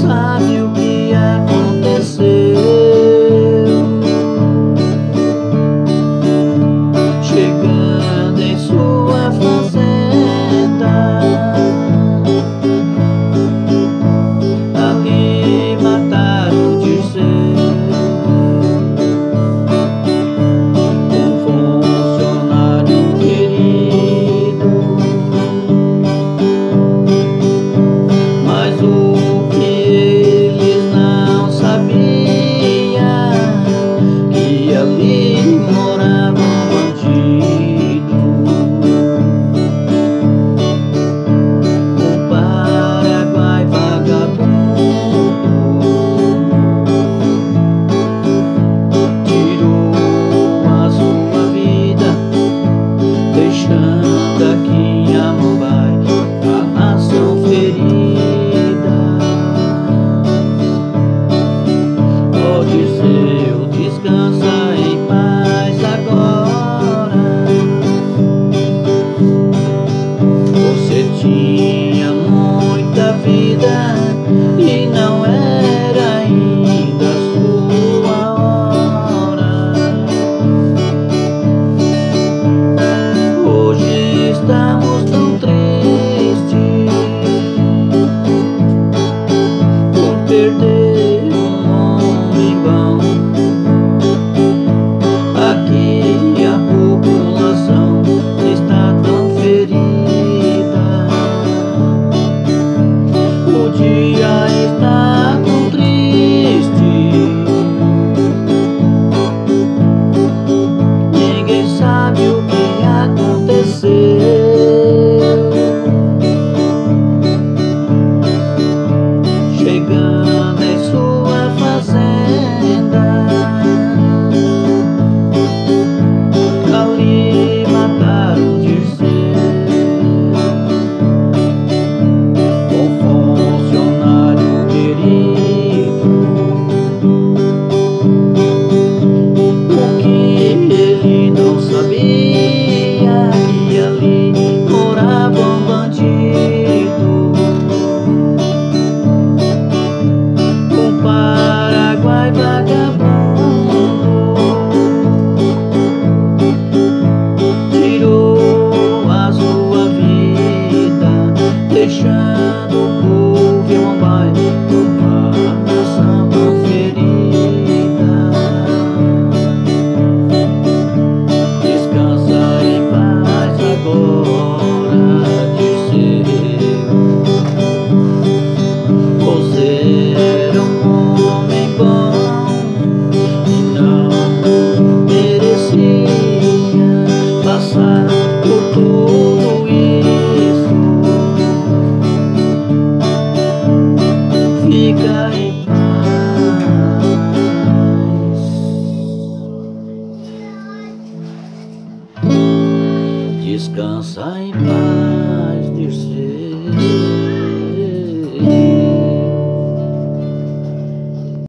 sabe o que aconteceu. Chegando em sua fazenda, ali mataram o Dirceu, um funcionário querido. Mas o que eles não sabiam, que ali morava um bandido, um Paraguai vagabundo. Tirou a sua vida, deixando aqui a Mumbai a nação ferida. Ó Dirceu, descansa em paz agora. Você tinha muita vida e não era ainda a sua hora. Hoje estamos tão tristes por perder um homem bom. Aqui a população está tão ferida. O dia está tão triste. Ninguém sabe o que aconteceu. Chegando em sua fazenda, ali mataram o Dirceu, um funcionário querido. O que ele não sabia, que ali morava um bandido, um Paraguai vagabundo. Tirou a sua vida, deixando o povo em Mumbai uma nação tão ferida. Descansa em paz agora, Dirceu. Você era um homem bom e não merecia passar por tudo isso. Fica em paz. Descansa em paz, Dirceu.